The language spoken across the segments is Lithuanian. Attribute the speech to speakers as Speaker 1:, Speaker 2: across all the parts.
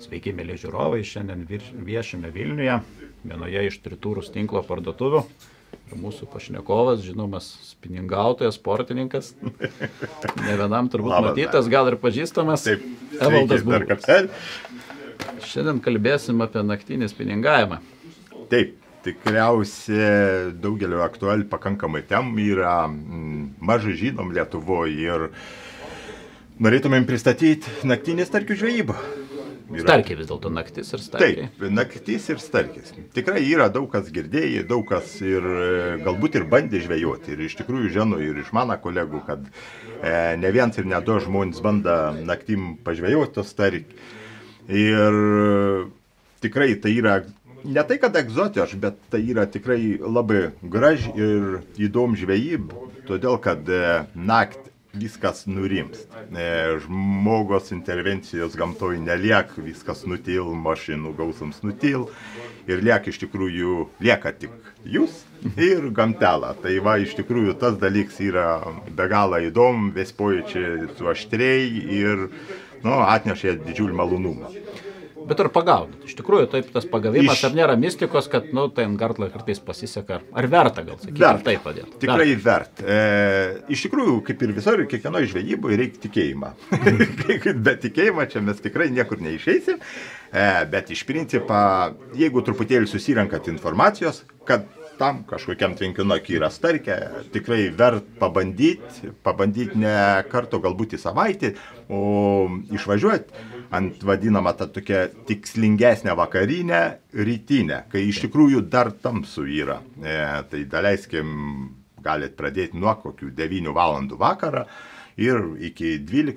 Speaker 1: Sveiki, mėly žiūrovai, šiandien viešime Vilniuje, vienoje iš Tritūrus tinklo parduotuvių. Ir mūsų pašnekovas, žinomas spiningautojas, sportininkas, ne vienam turbūt matytas, gal ir pažįstamas, Evaldas Burbulis. Šiandien kalbėsim apie naktinį spiningavimą.
Speaker 2: Taip, tikriausiai daugelio aktuali pakankamai temų yra, mažai žinom Lietuvoje ir norėtumėm pristatyti naktinį starkių žvejybą.
Speaker 1: Starkiai vis dėlto naktis ir starkiai.
Speaker 2: Taip, naktis ir starkis. Tikrai yra daug kas girdėjai, daug kas ir galbūt ir bandė žvejoti. Ir iš tikrųjų žinau ir iš mano kolegų, kad ne viens ir ne du žmonės bando naktim pažvejoti to starkį. Ir tikrai tai yra, ne tai kad egzotiška, bet tai yra tikrai labai graži ir įdomi žvejyba, todėl kad naktį viskas nurims. Žmogaus intervencijos gamtoje neliek, viskas nutil, mašinų gausams nutil ir iš tikrųjų lieka tik jūs ir gamtelą. Tai va, iš tikrųjų tas dalykas yra be galo įdomu, vis pojūčiai suaštrėja ir atnešė didžiulį malonumą.
Speaker 1: Bet ar pagaudot? Iš tikrųjų, taip tas pagavimas, ar nėra mistikos, kad, ten gartlą kartais pasiseka, ar verta gal sakyti, taip padėti?
Speaker 2: Tikrai verta. Iš tikrųjų, kaip ir visur, kiekvienoje žvejyboje reikia tikėjimą. Be tikėjimo čia mes tikrai niekur neišeisim, bet iš principo, jeigu truputėlį susirenkat informacijos, kad tam kažkokiam tvenkinokį yra starkė, tikrai vert pabandyti ne kartą, galbūt į savaitę, o išvažiuoti ant vadinamą tą tokią tikslingesnę vakarinę, rytinę, kai iš tikrųjų dar tamsu yra. Tai daleiskim, galite pradėti nuo kokių 9 valandų vakarą ir iki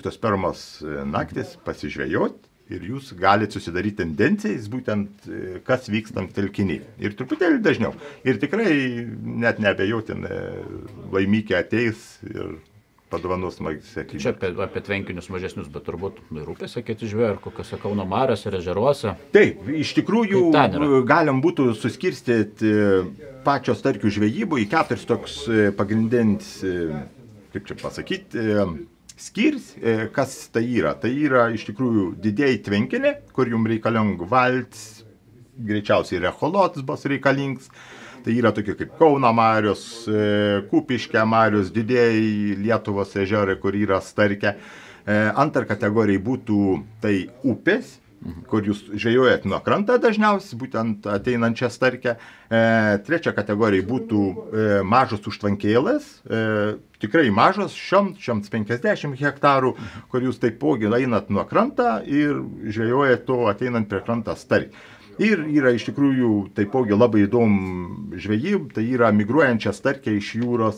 Speaker 2: 12 naktis pasižvejoti. Ir jūs galite susidaryti tendencijas, būtent kas vykstam telkiny. Ir truputėlį dažniau. Ir tikrai net neabejotinai laimikė ateis ir padovanos smagiai.
Speaker 1: Čia apie tvenkinius mažesnius, bet turbūt ir upėse kiti žvejai, ar kokiuose Kauno mariose ir ežeruose.
Speaker 2: Taip, iš tikrųjų galim būtų suskirstyti pačios starkių žvejybų į 4 toks pagrindinis, kaip čia pasakyti, skirs, kas tai yra. Tai yra iš tikrųjų didieji tvenkinė, kur jums reikalinga valtis, greičiausiai ir echolotas bus reikalingas. Tai yra tokie kaip Kauno marios, Kupiškio marios, didieji Lietuvos ežerai, kur yra starkė. Antra kategorija būtų tai upės, kur jūs žvejojat nuo krantą dažniausiai, būtent ateinančią starkę. Trečia kategorija būtų mažos užtvankėlės, tikrai mažos, 150 hektarų, kur jūs taipogi einat nuo krantą ir žvejojat to ateinant prie krantą starkį. Ir yra iš tikrųjų taipogi labai įdomu žvejyba, tai yra migruojančia starkė iš jūros,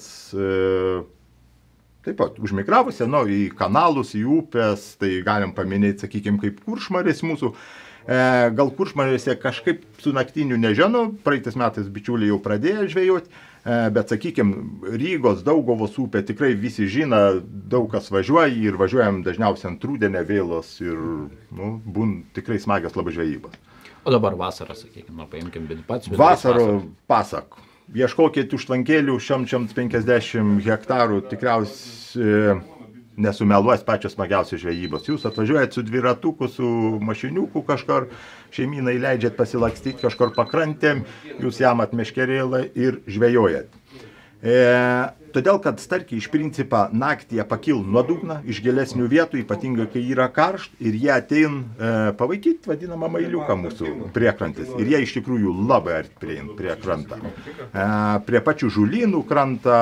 Speaker 2: taip pat užmigravusi į kanalus, į upės, tai galim paminėti, sakykime, kaip Kuršmarės mūsų. Gal Kuršmarėse kažkaip su naktiniu nežinau, praeitais metais bičiuliai jau pradėjo žvejoti, bet, sakykime, Rygos, Daugavos upė tikrai visi žino, daug kas važiuoja ir važiuojam dažniausiai ant rudenio vėlos ir būna tikrai smagios labai žvejybos.
Speaker 1: O dabar vasarą, sakykime, paimkim pats.
Speaker 2: Vasarą pasak. Ieškokit užtvankėlių 150 hektarų, tikriausiai nesumeluos pačios smagiausios žvejybos. Jūs atvažiuojat su dviratuku, su mašiniuku kažkur, šeimynai leidžiat pasilakstyti kažkur pakrantėm, jūs jam atmeškerėlą ir žvejojat. Todėl, kad starkiai iš principo naktį pakil nuo dugno, iš gilesnių vietų, ypatingai kai yra karšt, ir jie ateina pavaikyti vadinamą mailiuką mūsų priekrantis. Ir jie iš tikrųjų labai arti prieina prie krantą. Prie pačių žulynų krantą,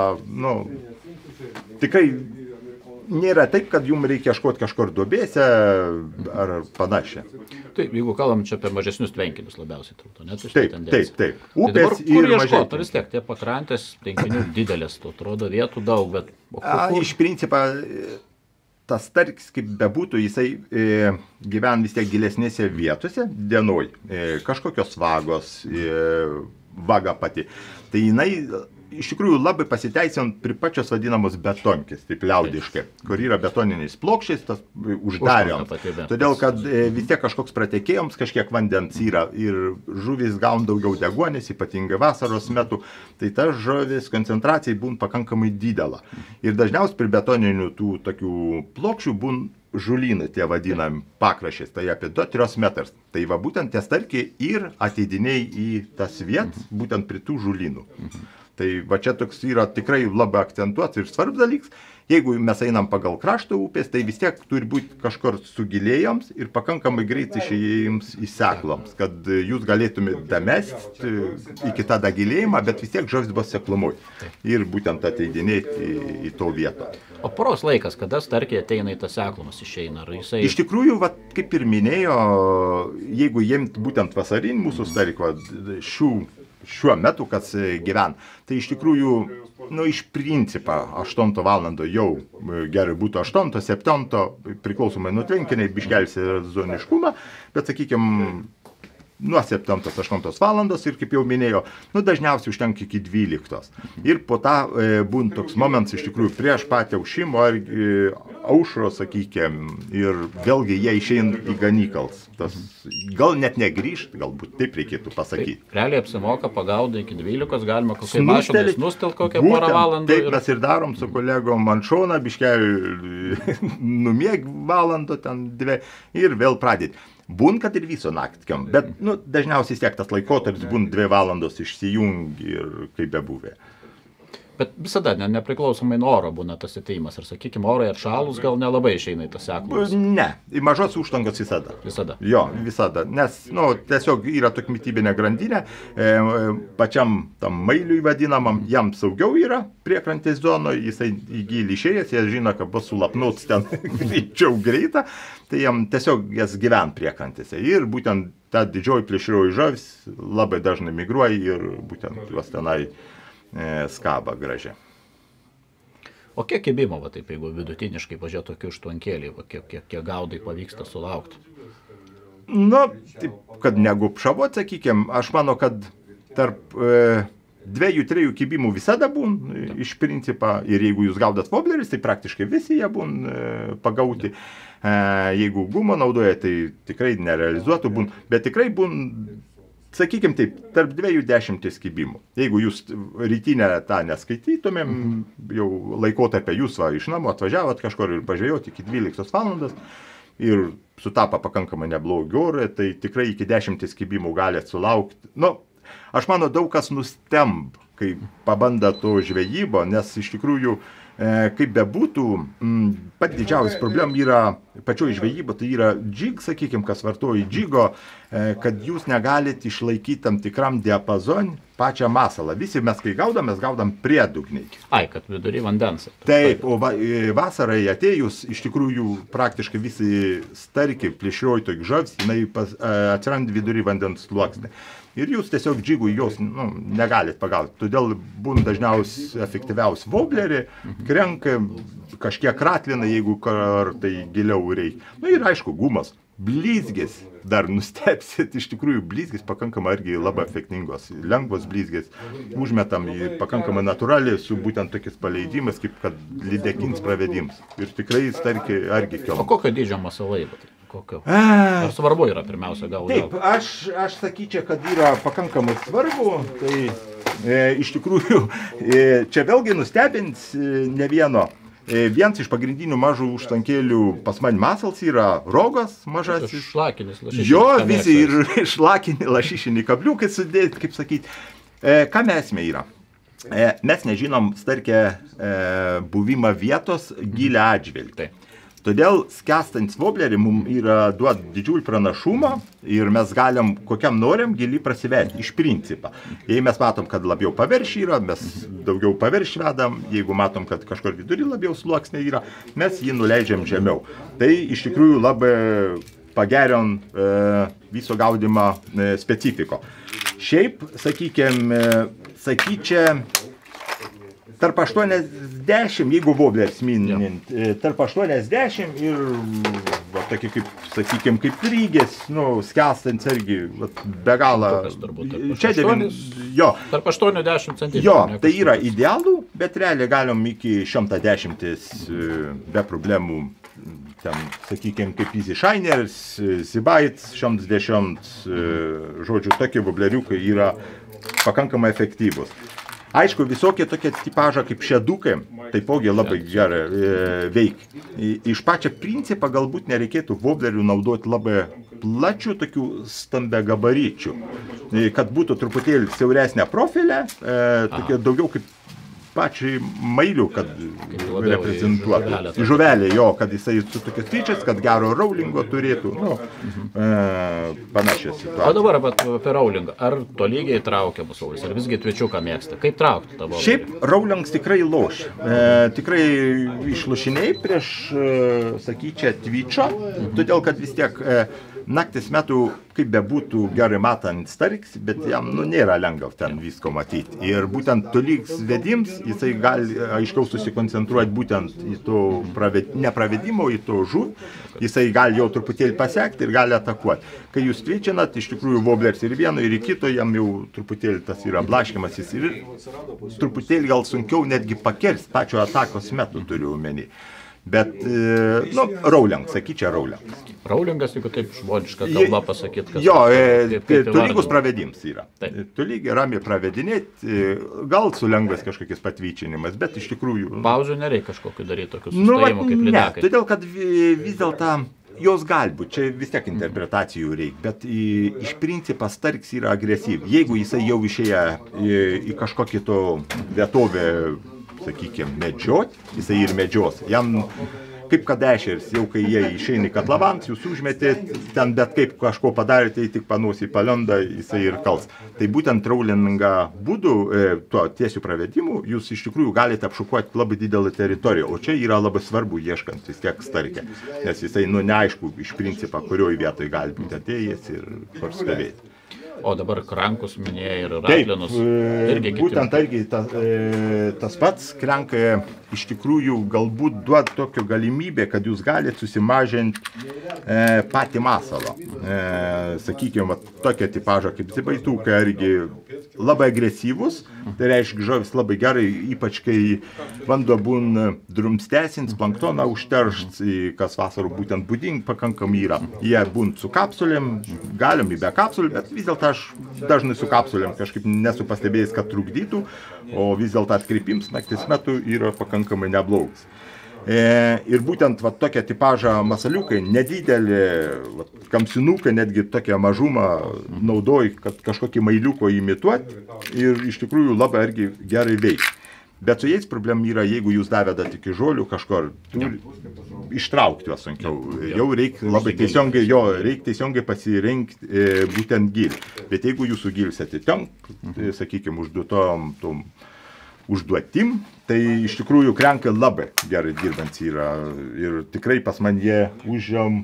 Speaker 2: tikrai nėra taip, kad jums reikia ieškoti kažkur duobėse ar panašiai.
Speaker 1: Taip, jeigu kalbam čia apie mažesnius tvenkinius labiausiai trūktų, ne?
Speaker 2: Taip.
Speaker 1: Upės ir ieškoti, vis tiek, tie pakrantės tvenkinių didelės, atrodo vietų daug, bet...
Speaker 2: Iš principo, tas starkis, kaip bebūtų, jisai gyvena vis tiek gilesnėse vietose, dienoj, kažkokios vagos, vaga pati. Tai jinai iš tikrųjų labai pasiteisint prie pačios vadinamos betonkės, taip liaudiškai, kur yra betoniniais plokščiais, tas uždariom. Todėl, kad vis tiek kažkoks pratekėjams, kažkiek vandens yra ir žuvis gauna daugiau deguonės, ypatingai vasaros metu, tai ta žuvis koncentracija būna pakankamai didelė. Ir dažniausiai prie betoninių tų tokių plokščių būna žulynai, tie vadinami pakrašės, tai apie 2-3 metrus. Tai va būtent tie starkiai ir ateidiniai į tas vietas, būtent prie tų žulynų. Tai va čia toks yra tikrai labai akcentuotas ir svarbus dalykas. Jeigu mes einam pagal krašto upės, tai vis tiek turi būti kažkur sugilėjams ir pakankamai greit išėjėjams į sekloms, kad jūs galėtumėte damesti iki tą dagilėjimą, bet vis tiek žuvis bus seklumui. Ir būtent ateidinėti į to vietą.
Speaker 1: O poros laikas, kada starkiai ateina į tą seklumas išeina? Ar jisai...
Speaker 2: Iš tikrųjų, va, kaip ir minėjo, jeigu jiems būtent vasarinį mūsų starkį, šiuo metu, kas gyvena, tai iš tikrųjų, iš principo 8 valandą jau gerai būtų 8-7, priklausomai nuo tvenkiniai, biškelis sezoniškumą, bet sakykime, nuo 7-8 valandos ir kaip jau minėjau, dažniausiai užtenka iki 12. Ir po tą būna toks momentas iš tikrųjų prieš patį aušimo ar aušro, sakykime, ir vėlgi jie išeina į ganykals. Gal net negrįžt, galbūt taip reikėtų pasakyti.
Speaker 1: Taip, realiai apsimoka pagaudą iki 12, galima kokiai mašinais nustelt kokią porą valandų.
Speaker 2: Taip, mes ir darom su kolegom ant šoną, biškelių numieg valandą, ten 2 ir vėl pradėti. Būn, kad ir viso naktkiam, bet dažniausiai tiek tas laikotarpis būn 2 valandos išsijungi ir kaip bebuvė.
Speaker 1: Bet visada, nepriklausomai nuo oro būna tas ateimas. Ir sakykime, orai atšalus gal nelabai išeina į tas seklumas.
Speaker 2: Ne, į mažos užtangos visada.
Speaker 1: Visada?
Speaker 2: Jo, visada. Nes, tiesiog yra tokia mitybinė grandinė, pačiam tam mailiui vadinamam, jam saugiau yra priekrantės zonoje, jisai į gilį išėjęs, jie žino, kad bus sulapnuots ten greičiau greitą, tai jam tiesiog jas gyvena priekrantėse. Ir būtent ta didžioji plėšrioji žuvis labai dažnai migruoja ir būtent juos tenai skaba gražiai.
Speaker 1: O kiek kibimo, taip jeigu vidutiniškai pažiūrėt tokių užtvankėlį, kiek gaudai pavyksta sulaukti?
Speaker 2: Taip, kad negupšavot, sakykime, aš manau, kad tarp 2-3 kibimų visada būn iš principo, ir jeigu jūs gaudat wobleris, tai praktiškai visi jie būn pagauti. Jeigu gumą naudoja, tai tikrai nerealizuotų būn, bet tikrai būn, sakykime taip, tarp 2-10 kibimų. Jeigu jūs rytinę tą neskaitytumėm, jau laikotarpę jūs iš namų atvažiavot kažkur ir pažiūrėjot iki 12 valandos ir sutapa pakankamai neblogi orai, tai tikrai iki 10 kibimų galėt sulaukti. Aš manau, daug kas nustemb, kai pabanda to žvejybo, nes iš tikrųjų, kaip bebūtų, pat didžiausias problem yra pačioje žvejybo, tai yra džig, sakykime, kas vartoja džigo, kad jūs negalit išlaikyti tam tikram diapazon pačią masalą. Visi mes, kai gaudam, mes gaudam priedugniai.
Speaker 1: Kad vidury vandens.
Speaker 2: Taip, o vasarai atėjus, iš tikrųjų, praktiškai visi starkiai plėšrioji tokia žuvis, jinai atsiranda vidury vandens sluoksnį. Ir jūs tiesiog džigų jos negalit pagauti. Todėl būna dažniausiai efektyviausi woblerį, krenka, kažkiek ratlina, jeigu kartai giliau reikia. Ir aišku, gumas. Blizgės, dar nustepsit, iš tikrųjų blizgės pakankamai irgi labai efektingos. Lengvos blizgės, užmetam į pakankamai natūraliai su būtent tokiais paleidimais, kaip kad lydekins pravedims. Ir tikrai starkiai irgi kelm.
Speaker 1: O kokio dydžio masalai? Ar svarbu yra pirmiausia gal?
Speaker 2: Taip, aš sakyčiau, kad yra pakankamai svarbu. Tai iš tikrųjų, čia vėlgi nustebins ne vieno. Vienas iš pagrindinių mažų užtvankėlių pas man masals yra rogas mažasis.
Speaker 1: Šlakinis, lašišinis.
Speaker 2: Jo, visi ir šlakinį, lašišinį kabliukai sudėti, kaip sakyti. Ką esmė yra? Mes nežinom starkę buvimą vietos gilę atžvelgti. Todėl skęstantis woblerį mums yra duot didžiulį pranašumą ir mes galim kokiam norim gilį prasiverti, iš principo. Jei mes matom, kad labiau paviršių yra, mes daugiau paviršių vedam, jeigu matom, kad kažkur vidury labiau sluoksnė yra, mes jį nuleidžiam žemiau. Tai iš tikrųjų labai pagerin viso gaudimo specifiko. Šiaip, sakykime, tarp 80, jeigu wobleris minint, tarp 80 ir, tokie kaip, sakykime, kaip rygės, skęstants irgi, be galo.
Speaker 1: Tarp 80 cm.
Speaker 2: Jo, tai yra idealų, bet realiai galim iki 110 be problemų, ten, sakykime, kaip Easy Shineris, Seabite, 110, žodžiu, tokie wobleriukai yra pakankamai efektyvus. Aišku, visokie tokie tipažą kaip šedukai, taipogi labai gerai veikia. Iš pačio principą galbūt nereikėtų voblerių naudoti labai plačių, tokių stambia gabaryčių, kad būtų truputėlį siauresnė profilė, tokie daugiau kaip pačiai mailių, kad reprezentuotų. Žuvelė jo, kad jisai su tokias tyčias, kad gero raulingo turėtų. Panašią situaciją.
Speaker 1: O dabar apie raulingą. Ar tolygiai traukia musaulis, ar visgi tvičiuką mėgsta? Kaip traukti tą voblį?
Speaker 2: Šiaip raulings tikrai loš. Tikrai išlošiniai prieš, sakyčiau, tvičio, todėl kad vis tiek naktis metų, kaip bebūtų gerai matant starkis, bet jam nėra lengva ten visko matyti. Ir būtent tolygs vedims, jisai gali aiškiau susikoncentruoti būtent į to nepravedimo, į to žuvį. Jisai gali jau truputėlį pasiekti ir gali atakuoti. Kai jūs tvičinat, iš tikrųjų voblers ir vieno, ir kito, jam jau truputėlį tas yra blaškimas, jis ir truputėlį gal sunkiau netgi pakirsti pačio atakos metu, turiu omeny. Bet, raulings, sakyčiau, raulings.
Speaker 1: Raulingas, jeigu taip žmoniška kalba pasakyti, kas...
Speaker 2: Jo, tolygus pravedims yra. Tolygiai ramiai pravedinėti, gal su lengvas kažkokiais patvyčinimas, bet iš tikrųjų...
Speaker 1: Pauzų nereikia kažkokiu daryti tokių sustojimų kaip lydekai.
Speaker 2: Ne, todėl kad vis dėlto jos gali būti, čia vis tiek interpretacijų reikia, bet iš principo starkis yra agresyvi. Jeigu jisai jau išėję į kažkokį to vietovę, sakykime, medžiot, jisai ir medžios. Jam, kaip kad ešeris, jau kai jie išeina į katlavans, jūs užmetėt, ten bet kaip kažko padarėte, tik panosį palenda, jisai ir kals. Tai būtent raulingą būdų, tuo tiesių pravedimu, jūs iš tikrųjų galite apšukuoti labai didelį teritoriją, o čia yra labai svarbu ieškant vis tiek starkę, nes jisai, neaišku, iš principo, kurioj vietoj gali būti atėjęs ir kur stovėti.
Speaker 1: O dabar krankus minėjai ir ratlinus.
Speaker 2: Taip, būtent irgi tas pats krankai iš tikrųjų galbūt duoda tokio galimybę, kad jūs galite susimažinti patį masalą. Sakykime, tokia tipaža kaip zibaitukai irgi labai agresyvus, tai reiškia žuvis labai gerai, ypač kai vanduo būna drumstesnis, planktoną užteršt, kas vasarų būtent būdingi pakankamai yra. Jie būna su kapsulėm, galim be kapsulė, bet vis dėlto aš dažnai su kapsulėm kažkaip nesu pastebėjęs, kad trukdytų, o vis dėlto atkreipims naktis metu yra pakankamai neblogas. Ir būtent tokia tipaža masaliukai, nedidelė, kamsinukai, netgi tokia mažumą naudoji, kad kažkokį mailiuko imituoti ir iš tikrųjų labai irgi gerai veikia. Bet su jais problem yra, jeigu jūs davedat iki žolių kažkur, ištraukti juos sunkiau. Jau reikia labai teisingai pasirinkti būtent gilį. Bet jeigu jūsų gilis atitinka, sakykime, užduotom užduotim, tai iš tikrųjų krankai labai gerai dirbantys yra ir tikrai pas man jie užžiam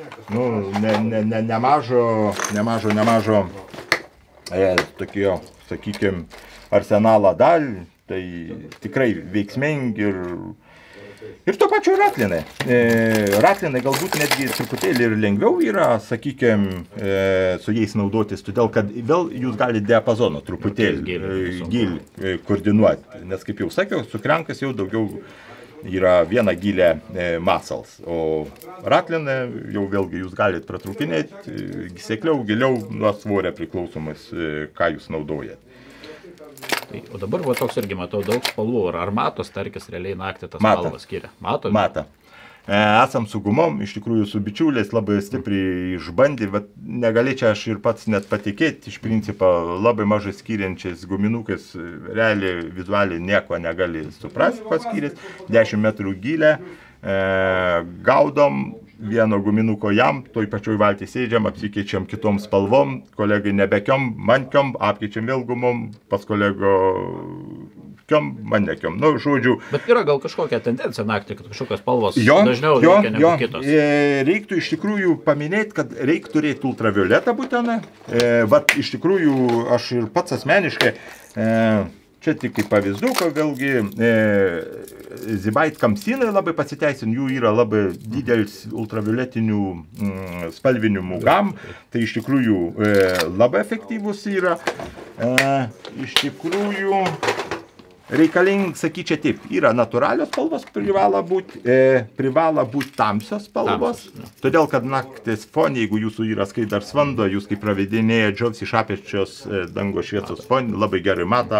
Speaker 2: nemažo tokio, sakykime, arsenalą dalį, tai tikrai veiksmingi ir tuo pačiu ratlinai. Ratlinai galbūt netgi truputėlį ir lengviau yra, sakykime, su jais naudotis, todėl kad vėl jūs galite diapazoną truputėlį gilį koordinuoti. Nes kaip jau sakiau, su krankas jau daugiau yra viena gilė masals, o ratlinai jau vėlgi jūs galite pratrūkinėti sekliau, giliau nuo svorio priklausomas, ką jūs naudojate.
Speaker 1: O dabar toks irgi matau daug spalvų. Ar mato starkis realiai naktį tas spalvas skiria? Mato?
Speaker 2: Mata. Esam su gumom, iš tikrųjų su bičiuliais labai stipriai išbandė, bet negalėčiau aš ir pats net patikėti, iš principo labai mažai skiriančiais guminukais, realiai vizualiai nieko negali suprasti, ko skiriasi, 10 metrų gilę, gaudom vieno guminuko jam, toj pačioj valtį sėdžiam, apsikeičiam kitom spalvom, kolegai nebekiom, man kiom, apkeičiam vėl gumom, pas kolego kiom, man nekiom. Žodžiu. Bet
Speaker 1: yra gal kažkokia tendencija naktį, kad kažkokios spalvos dažniau veikia negu kitos?
Speaker 2: Reiktų iš tikrųjų paminėti, kad reiktų turėti ultravioletą būteną. Iš tikrųjų, aš ir pats asmeniškai, čia tik kaip pavyzduką, vėlgi, zibait kamsinai labai pasiteisin, jų yra labai didelis ultravioletinių spalvinimų gam, tai iš tikrųjų labai efektyvus yra. Iš tikrųjų reikalingi, sakyčiau taip, yra natūralios spalvos, privalo būti tamsios spalvos, todėl kad naktis fone, jeigu jūsų yra skaidars vanduo, jūs kaip pravedinėja džiovs iš apačios dango šviesos fone, labai gerai mata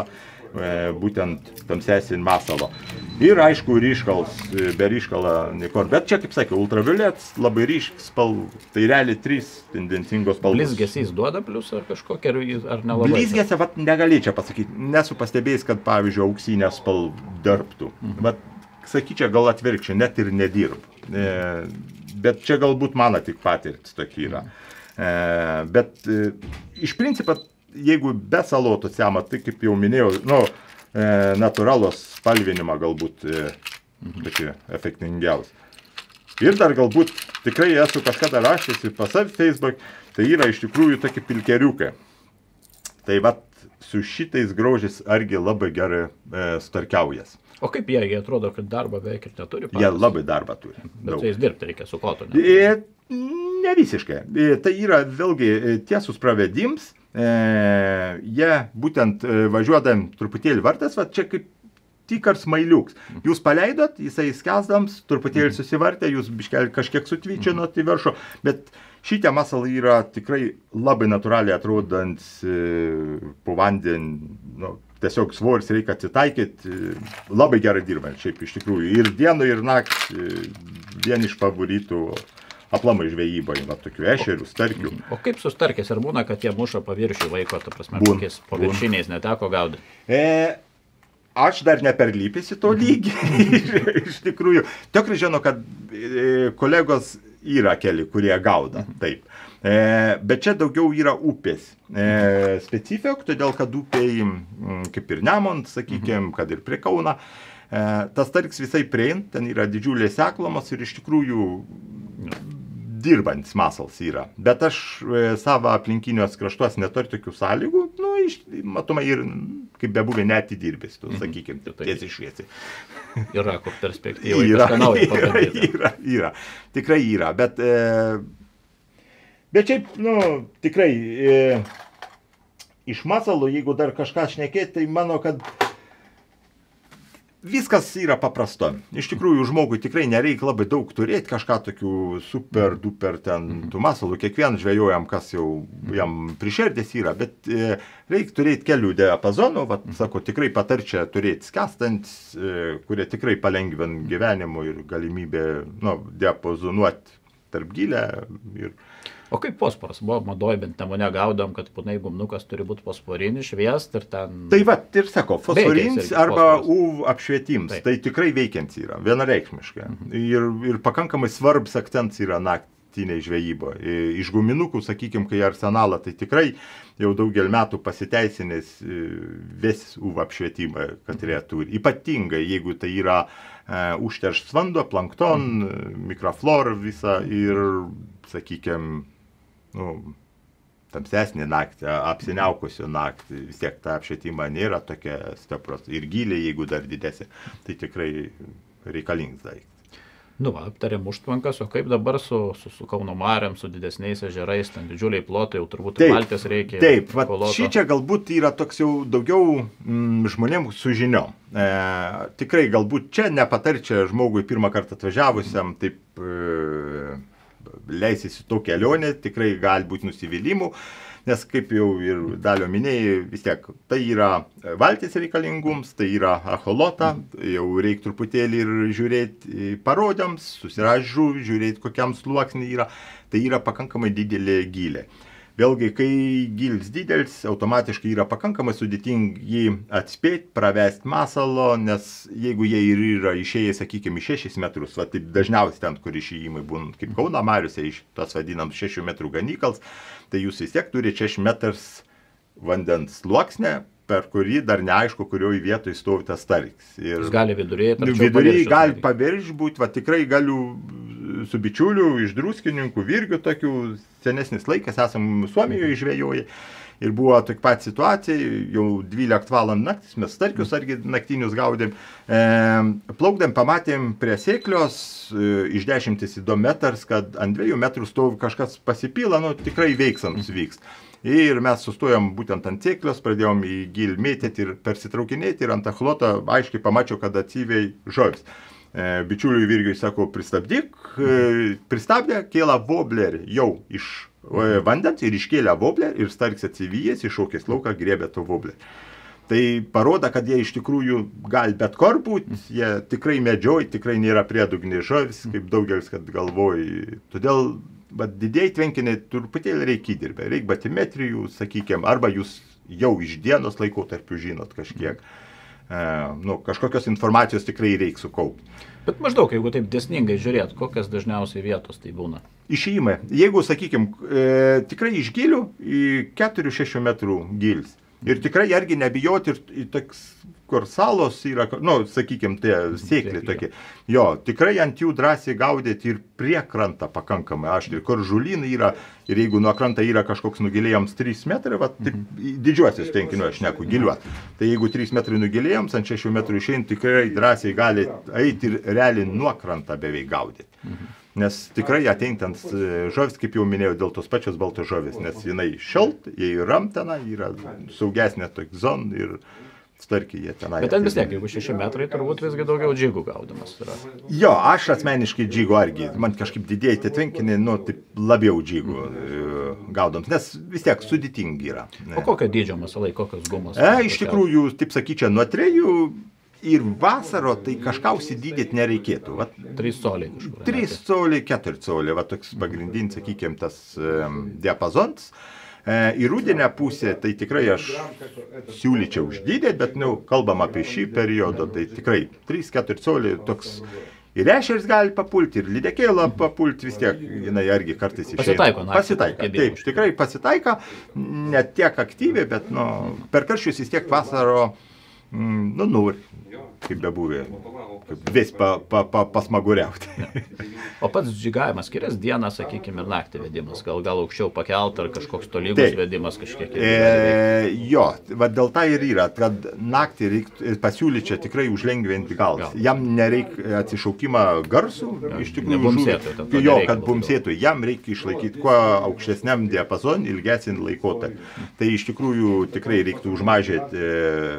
Speaker 2: būtent tamsesnį masalo. Ir aišku, ryškals, be ryškalą nikor. Bet čia, kaip sakė, ultraviolets, labai ryškis spalvų. Tai realiai 3 tendencingos spalvos.
Speaker 1: Blizgesys duoda pliusą ar kažkokia, ar nelabai?
Speaker 2: Blizgesę, vat, negalėčiau pasakyti. Nesu pastebėjęs, kad, pavyzdžiui, auksinė spalva dirbtų. Vat, sakyčiau, gal atvirkščiai, net ir nedirb. Bet čia galbūt mano tik patirtis tokia yra. Bet iš principo, jeigu be salotų sema, tai kaip jau minėjau, natūralos spalvinimą galbūt tokie efektingiausi. Ir dar galbūt tikrai esu kažkada rašęs ir pas save Facebook, tai yra iš tikrųjų tokie pilkeriukai. Tai vat su šitais grožis argi labai gerai starkiaujas.
Speaker 1: O kaip jie atrodo, kad darbą beveik ir neturi?
Speaker 2: Jie labai darbą turi.
Speaker 1: Bet su jais dirbti reikia su kotu?
Speaker 2: Ne visiškai. Tai yra vėlgi tiesus pravedims. Jie būtent važiuodami truputėlį vartas, va čia kaip tikar smailiuks. Jūs paleidot, jisai skęsdams, truputėlį susivartė, jūs kažkiek sutvyčinot į viršų, bet šitie masalai yra tikrai labai natūraliai atrodant po vandenį, tiesiog svoris reikia atsitaikyti, labai gerai dirbant, šiaip iš tikrųjų. Ir dieną, ir naktį, vien iš favoritų aplamai žvejybai, tokių ešerių, starkių.
Speaker 1: O kaip su starkiais? Ar būna, kad jie muša paviršių vaiko, ta prasme, kokiais paviršiniais neteko gaudyti?
Speaker 2: Aš dar neperlypęs į to lygį, iš tikrųjų. Tikrai žinau, kad kolegos yra keli, kurie gauda, taip. Bet čia daugiau yra upės specifik, todėl kad upėj, kaip ir Nemont, sakykime, kad ir prie Kauno, tas starkis visai priein, ten yra didžiulės seklomos ir iš tikrųjų dirbantis masals yra. Bet aš savo aplinkiniuos kraštuos neturiu tokių sąlygų, matomai ir kaip bebuvė net įdirbęs, sakykime, tiesiai šviesiai.
Speaker 1: Yra kur perspektyvai kažką naujo pabandyti.
Speaker 2: Yra, tikrai yra, bet šiaip, tikrai iš masalo, jeigu dar kažką šnekėti, tai manau, kad viskas yra paprasta. Iš tikrųjų, žmogui tikrai nereikia labai daug turėti kažką tokių super duper ten tų masalų. Kiekvieną žvejojam, kas jau jam priširdės yra, bet reikia turėti kelių diapazonų. Sako, tikrai patarčia turėti skęstant, kurie tikrai palengvina gyvenimo ir galimybę diapazonuoti tarp gilę.
Speaker 1: O kaip fosforas? Buvo madoj, bent nemone gaudom, kad būnai gumnukas turi būti fosforinis, šviest ir ten...
Speaker 2: Tai ir sako, fosforinis arba UV apšvietims, tai tikrai veikiant yra, vienareikšmiškai. Ir pakankamai svarbus akcentas yra naktiniai žvejyba. Iš guminukų, sakykime, kai arsenalą, tai tikrai jau daugelį metų pasiteisinės vis UV apšvietimą, kad jie turi. Ypatingai, jeigu tai yra užterštas vanduo, plankton, mikroflora visa ir, sakykime, tamsesnį naktį, apsiniaukusių naktį, vis tiek ta apšvietima nėra tokia stipros. Ir giliai, jeigu dar didesnė, tai tikrai reikalingas daiktas.
Speaker 1: Aptarėm užtvankas, o kaip dabar su Kauno mariom, su didesniais ežerais, ten didžiuliai plotai, jau turbūt valties reikia.
Speaker 2: Taip, šičia galbūt yra toks jau daugiau žmonėms su žiniom. Tikrai galbūt čia nepatarčia žmogui pirmą kartą atvažiavusiam, taip leisis į to kelionę, tikrai gali būti nusivylimų, nes kaip jau ir Dalio minėjai, vis tiek tai yra valtis reikalingums, tai yra echolota, jau reikia truputėlį ir žiūrėti parodėms, susiražų, žiūrėti kokiam sluoksnį yra, tai yra pakankamai didelė gilė. Vėlgi, kai gilis didelis, automatiškai yra pakankamai sudėtingi jį atspėti, pravesti masalo, nes jeigu jie ir yra išėję, sakykime, 6 metrus, taip dažniausiai ten, kur išėjimai būna, kaip Kauno mariuose, iš tos vadinam 6 metrų ganykals, tai jūs vis tiek turite 6 metrs vandens sluoksnę, per kurį dar neaišku, kurioje vietoje stovi tas starkis.
Speaker 1: Jis gali viduriai,
Speaker 2: gali pavirš būti, tikrai galiu su bičiuliu iš Druskininkų, Virgių tokių, senesnis laikas, esam Suomijoje žvejoję ir buvo tokia pat situacija, jau 12 valandų naktis, mes starkius argi naktinius gaudėm, plaukdėm, pamatėm prie sėklios, iš 10 įdometars, kad ant 2 metrų stovi kažkas pasipila, tikrai veiksams vyks. Ir mes sustojom būtent ant sėklios, pradėjom į gilį mėtėti ir persitraukinėti ir ant echloto aiškiai pamačiau, kad atsivei žuvis. Bičiuliui Virgiui sako, pristabdyk, pristabdė, kėlė voblerį jau iš vandens ir iškėlė voblerį ir starkis atsivyjęs, iššaukęs lauką, griebė to voblerį. Tai parodo, kad jie iš tikrųjų gali bet kur būti, jie tikrai medžioja, tikrai nėra priedugniai žuvis, kaip daugelis kad galvoja. Todėl didieji tvenkiniai truputėlį reikia įdirbę, reikia batimetrijų, sakykime, arba jūs jau iš dienos laikotarpių žinot kažkiek. Kažkokios informacijos tikrai reikia sukaupti.
Speaker 1: Bet maždaug, jeigu taip dėsningai žiūrėt, kokias dažniausiai vietos tai būna?
Speaker 2: Išėjimai. Jeigu, sakykime, tikrai iš gilių į 4-6 metrų gilis. Ir tikrai irgi nebijoti ir toks, kur salos yra, sakykime, tie sėkliai tokie. Jo, tikrai ant jų drąsiai gaudyti ir prie krantą pakankamai aštriai, kur žulynai yra. Ir jeigu nuo krantą yra kažkoks nugilėjams 3 metrai, didžiuosius tenkiniu aš neku giliuot. Tai jeigu 3 metrai nugilėjams, ant 6 metrų išėjant, tikrai drąsiai gali eiti ir realiai nuo krantą beveik gaudyti. Nes tikrai ateintant žuvis, kaip jau minėjau, dėl tos pačios baltos žuvis, nes jinai šalt, jie ramtena, yra saugesnė tokia zona ir starkiai jie tenai.
Speaker 1: Bet ten vis tiek, jeigu 6 metrai, turbūt visgi daugiau džigų gaudamas yra.
Speaker 2: Jo, aš asmeniškai džigų argi, man kažkaip didėjai tie tvenkiniai, taip labiau džigų gaudams, nes vis tiek sudėtingi yra.
Speaker 1: O kokio dydžio masalai, kokios gumos?
Speaker 2: Iš tikrųjų, taip sakyčiau, nuo 3 ir vasaro tai kažką užsidydėti nereikėtų.
Speaker 1: 3 coliai kažkur.
Speaker 2: 3 coliai, 4 coliai, toks pagrindinis, sakykime, tas diapazons. Į rudenę pusę tai tikrai aš siūlyčiau uždydėti, bet kalbam apie šį periodą, tai tikrai 3-4 coliai toks. Ir ešeris gali papulti, ir lydekėlą papulti, vis tiek jinai irgi kartais išeina. Pasitaiko. Taip, tikrai pasitaiko, ne tiek aktyviai, bet per karščius vis tiek vasaro nori, kaip bebuvė, vis pasmaguriauti.
Speaker 1: O pats džigavimas skiriasi dieną, sakykime, ir naktį vedimas, gal aukščiau pakelt ar kažkoks tolygus vedimas kažkiek?
Speaker 2: Jo, dėl to ir yra, kad naktį reikia pasiūlyti čia tikrai užlengvinti galvas. Jam nereikia atsišaukimą garsų, iš tikrųjų, kad bumsėtų, jam reikia išlaikyti kuo aukštesniam diapazonui ilgesnį laikotarpį. Tai iš tikrųjų tikrai reiktų užmažinti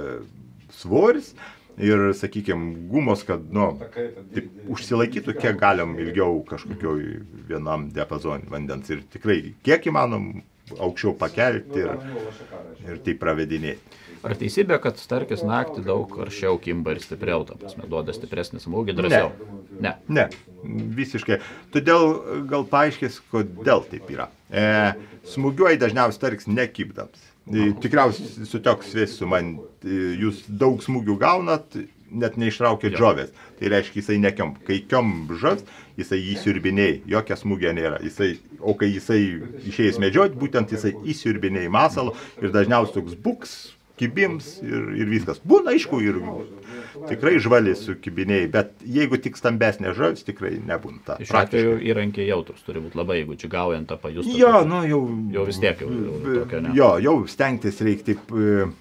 Speaker 2: svoris ir, sakykime, gumos, kad užsilaikytų kiek galim ilgiau kažkokioj vienam diapazonui vandens ir tikrai kiek įmanom aukščiau pakelti ir tai pravedinėti.
Speaker 1: Ar teisybė, kad starkis naktį daug karščiau kimba ir stipriau, ta prasme, duoda stipresnį smūgį drąsiau?
Speaker 2: Ne, visiškai. Todėl gal paaiškės, kodėl taip yra. Smūgiuoja dažniausiai starkis nekibdams. Tikriausiai sutiks su man, jūs daug smūgių gaunat, net neištraukėt žovės. Tai reiškia, jisai nekiam. Kai kiam žovs, jisai įsiurbinėja, jokia smūgio nėra. O kai jisai išėjęs medžioti, būtent jisai įsiurbinėja masalą ir dažniausiai toks buks, kibims ir viskas. Būna, aišku, ir tikrai žvaliai sukibinėjai, bet jeigu tik stambesnė žuvis, tikrai nebūna.
Speaker 1: Iš atveju įrankiai jautrus turi būti labai, jeigu čigaujant tą pajustų.
Speaker 2: Jo,
Speaker 1: jau vis tiek jau tokio ne.
Speaker 2: Jo, jau stengtis reikia taip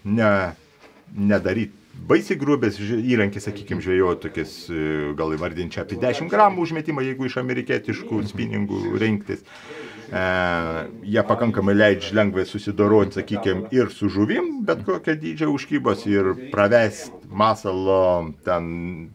Speaker 2: nedaryti. Baisiai grubės įrankis, sakykime, žvejojau tokias, gal įvardinčiau apie 10 gramų užmetimą, jeigu iš amerikietiškų spinningų rinktis. Jie pakankamai leidžia lengvai susidoroti, sakykime, ir su žuvim, bet kokią dydžią užkybos ir pravesti masalo ten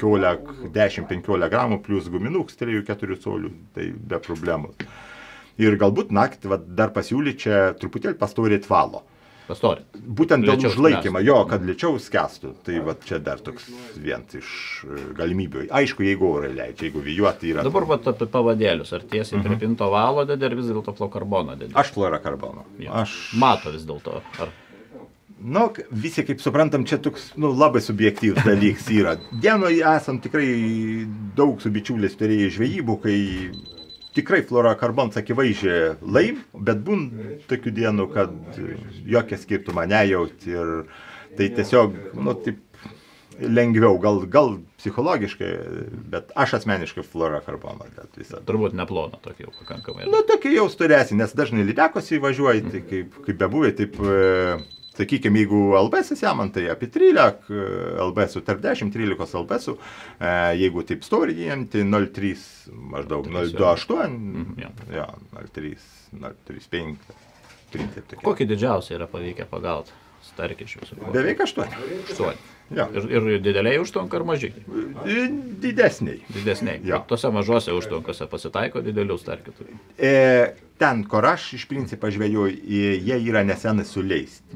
Speaker 2: 10-15 gramų plus guminuks 3-4 colių, tai be problemų. Ir galbūt naktį dar pasiūlyti čia truputėlį pastorėti valo.
Speaker 1: Pastorėti.
Speaker 2: Būtent dėl užlaikymą, jo, kad lėčiau skęstų. Tai va čia dar toks vienas iš galimybių. Aišku, jeigu orai leidžia, jeigu vyjuoti yra.
Speaker 1: Dabar va apie pavadėlius. Ar tiesiai prie pinto valo dėdė, ar vis dėlto fluorokarbono dėdė?
Speaker 2: Aš fluorokarbono.
Speaker 1: Mato vis dėlto.
Speaker 2: Visi, kaip suprantam, čia toks labai subjektyvus dalykas yra. Dienoje esam tikrai daug su bičiuliais turėję žvejybų, kai tikrai fluorokarbonas akivaizdžiai laim, bet būna tokių dienų, kad jokia skirtumą nejaut ir tai tiesiog, taip lengviau, gal psichologiškai, bet aš asmeniškai fluorokarboną.
Speaker 1: Turbūt neplona tokia jau pakankamai.
Speaker 2: Tokia jau turėsi, nes dažnai lydekosi įvažiuoji, tai kaip bebuvai, taip, sakykime, jeigu LBS įsiamant, tai apie 13 LBS, tarp 10-13 LBS, jeigu taip storijant, tai 0,3, maždaug 0,28, 0,3, 0,35, 3.
Speaker 1: Kokį didžiausią yra pavykę pagauti starkišius?
Speaker 2: Beveik 8.
Speaker 1: 8. Ir dideliai užtvanka ar mažiai?
Speaker 2: Didesniai.
Speaker 1: Didesniai. Tose mažose užtvankose pasitaiko didelių starkių?
Speaker 2: Ten, kur aš iš principo žvejoju, jie yra nesenai suleisti.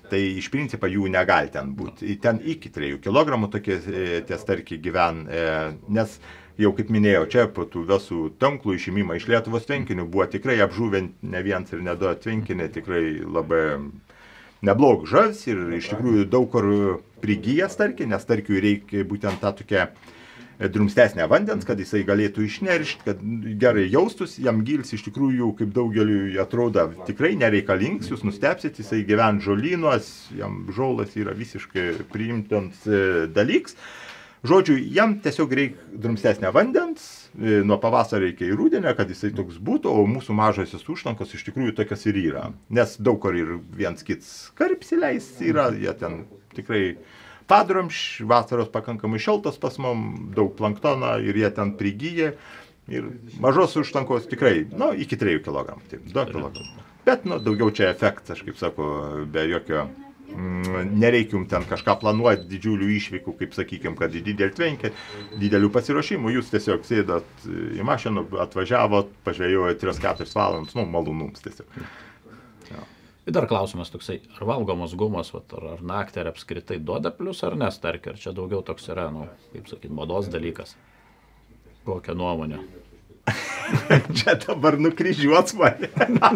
Speaker 2: tai iš principo jų negali ten būti. Ten iki 3 kg tokie tie starkiai gyvena, nes jau kaip minėjau, čia po tų visų tanklų išimimą iš Lietuvos tvenkinių buvo tikrai apžuvint ne vienas ir ne du tvenkiniai, tikrai labai neblog žavs ir iš tikrųjų daug kur prigyja starkiai, nes starkiui reikia būtent tą tokią drumstesnę vandens, kad jisai galėtų išneršti, kad gerai jaustus, jam gils iš tikrųjų, kaip daugeliu atrodo, tikrai nereikalings, jūs nustepsit, jisai gyvena žolynuos, jam žolas yra visiškai priimtams dalyks. Žodžiu, jam tiesiog reikia drumstesnę vandens, nuo pavasario iki rudenio, kad jisai toks būtų, o mūsų mažosios užtvankos iš tikrųjų tokios ir yra. Nes daug kur ir viens kits karpsileis yra, jie ten tikrai padrumš, vasaros pakankamai šaltos pas mum, daug planktono ir jie ten prigyja. Ir mažos užtvankos tikrai, iki 3 kg, taip, 2 kg. Bet, daugiau čia efektas, aš kaip sako, be jokio... Nereikim ten kažką planuoti didžiulių išvykų, kaip sakykime, kad į didelį tvenkę, didelių pasiruošimų, jūs tiesiog sėdat į mašiną, atvažiavot, pažvėjojo 3-4 valandas, malonums tiesiog.
Speaker 1: Ja. Ir dar klausimas toksai, ar valgomos gumos, ar naktį, ar apskritai duoda plius ar nes, tarkim, ar čia daugiau toks yra, kaip sakyti, mados dalykas? Kokią nuomonę?
Speaker 2: Čia dabar nukryžiuots mane.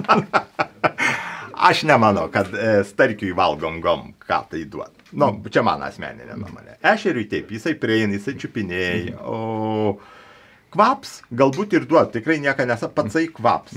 Speaker 2: Aš nemanau, kad starkiui valgom gom, ką tai duot. Čia mano asmeninė nuomonė. Ešeriui taip, jisai prieina, jisai čiupinėja, o kvaps galbūt ir duot, tikrai nieka patsai kvaps.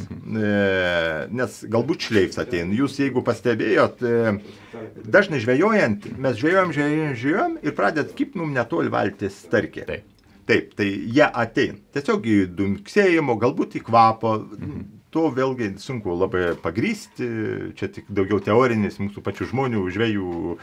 Speaker 2: Nes galbūt šleifs ateina. Jūs, jeigu pastebėjot, dažnai žvejojant, mes žvejojam ir pradėt kaip mum netoli valtis starkė. Taip, tai jie ateina. Tiesiog į dunksėjimo, galbūt į kvapo. To vėlgi sunku labai pagrysti, čia tik daugiau teorinis mūsų pačių žmonių, žvejų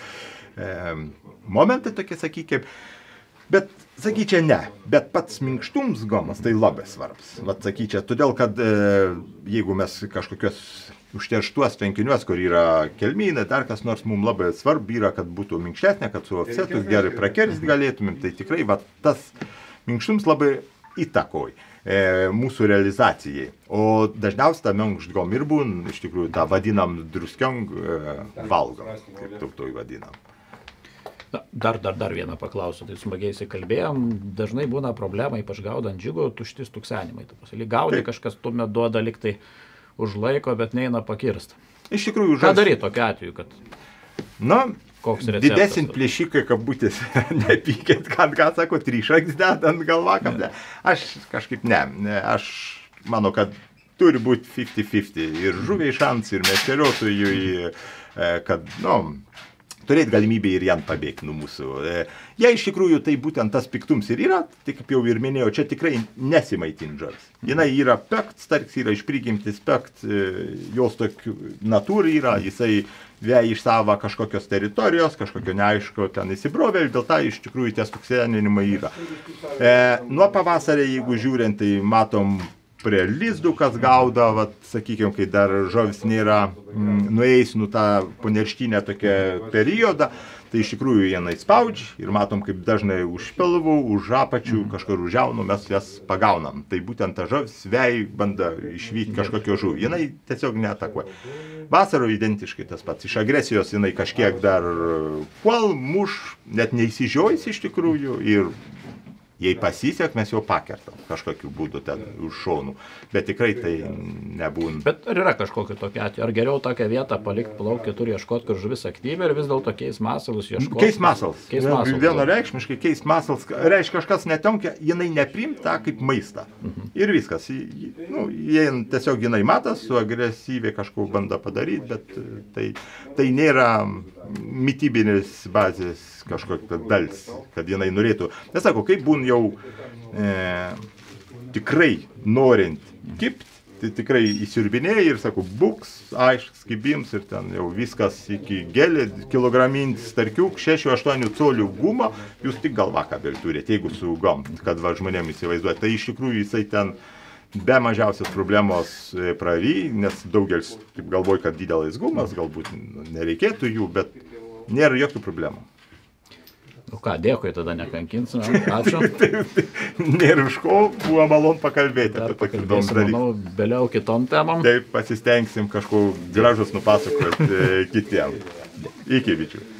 Speaker 2: momentai tokie, sakykime. Bet, sakyčiau, ne. Bet pats minkštums gomas tai labai svarbus. Vat, sakyčiau, todėl, kad jeigu mes kažkokios užterštuos tvenkiniuos, kur yra kelmynai, dar kas nors mums labai svarbu yra, kad būtų minkštesnė, kad su ofsetu gerai prakersti galėtumėm, tai tikrai vat, tas minkštums labai įtakoja mūsų realizacijai. O dažniausiai tą minkštgom ir būn, iš tikrųjų, tą vadinam druskiong valgom, kaip tautoj vadinam.
Speaker 1: Dar vieną paklausiu, tai smagiai įsikalbėjom, dažnai būna problema, ypač gaudant džigų, tuštis tuksenimai. Gaudai kažkas tuomet duoda liktai už laiko, bet neina pakirst.
Speaker 2: Iš tikrųjų,
Speaker 1: ką daryti tokiu atveju, kad...
Speaker 2: Didesnį plėšikai, kabutės, nepykėt, ką sako, trišaks dedant galvakam, ne. Aš kažkaip ne, aš manau, kad turi būti 50-50 ir žuviai šans, ir meškeriotojui, kad, turėti galimybę ir jam pabėgti nuo mūsų. Jei iš tikrųjų tai būtent tas piktums ir yra, tai kaip jau ir minėjau, čia tikrai nesimaitin žavis. Jinai yra pekt, starks yra iš prigimtis pekt, jos tokių natūrų yra, jisai veja iš savo kažkokios teritorijos, kažkokio neaiško ten įsibrovė ir dėl to iš tikrųjų tie stuksenimai yra. Nuo pavasarį, jeigu žiūrint, tai matom prie lizdų, kas gaudo, vat, sakykime, kai dar žuvis nėra nueis nuo tą ponerštinę tokią periodą, tai iš tikrųjų jinai spaudžia ir matom, kaip dažnai už pilvų, už apačių, kažkur už jaunų mes jas pagaunam. Tai būtent ta žuvis vei banda išvykti kažkokio žuvį. Jinai tiesiog neatakuoja. Vasaro identiškai tas pats. Iš agresijos jinai kažkiek dar puol, muš, net neįsižiojus iš tikrųjų ir jei pasisek, mes jau pakertam kažkokiu būdu ten už šonų. Bet tikrai tai nebūna.
Speaker 1: Bet ar yra kažkokiu tokia atveju? Ar geriau tokią vietą palikti plaukti, turi ieškoti, kur žuvis aktyviai ir vis dėlto keis masalus ieškoti?
Speaker 2: Keis masals. Vienareikšmiškai keis masals. Reiškia, kažkas netenkia, jinai neprimta kaip maistą. Ir viskas. Jie tiesiog jinai matas, su agresyviai kažko bando padaryti, bet tai nėra mitybinės bazės kažkokia dalis, kad jinai norėtų. Nesako, kaip būn jau tikrai norint kipt, tai tikrai įsiurbinėjai ir sako, buks, aišks, kibims ir ten jau viskas iki gelį, kilogramint starkiuk, 6-8 colių gumą, jūs tik galvakabelį turite, jeigu su gom, kad va žmonėm įsivaizduoti. Tai iš tikrųjų jisai ten be mažiausios problemos prary, nes daugelis galvoja, kad didelis gumas, galbūt nereikėtų jų, bet nėra jokių problemų.
Speaker 1: Nu ką, dėkui, tada nekankinsime. Ačiū.
Speaker 2: Nėra už ko, buvo malon pakalbėti apie tokį įdomų dalyką.
Speaker 1: Manau, vėliau kitom temom.
Speaker 2: Taip, pasistengsim kažko gražus nupasakoti kitiem. Iki, bičiu.